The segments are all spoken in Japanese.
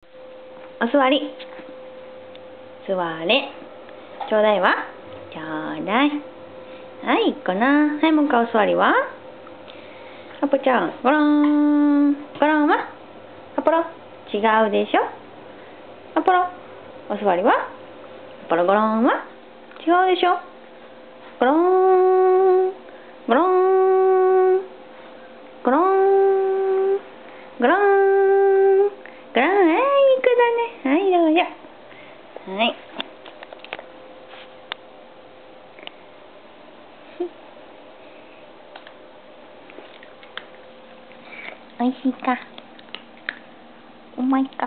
お座り。座れ。ちょうだいわ。ちょうだい。はい、いっかな。はい、もう一回お座りは。アポちゃん、ごろん。ごろんはアポロ。違うでしょ。アポロ。お座りは。アポロごろんは違うでしょ。ごろん。ごろん。ごろん。ごろん。ごろん。はい、いい子だね。はい、どうぞ。はい。おいしいか。うまいか。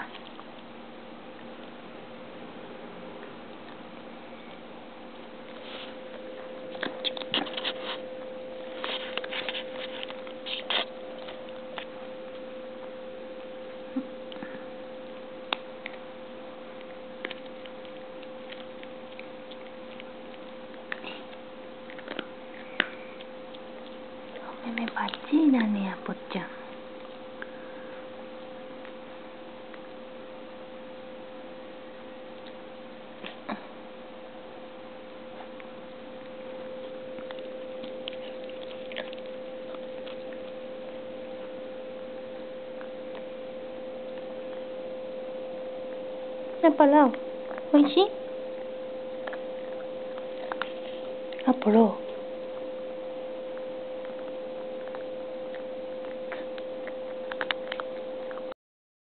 お目目バッチリだね、アポちゃん。アポロ、おいしい？アポロ。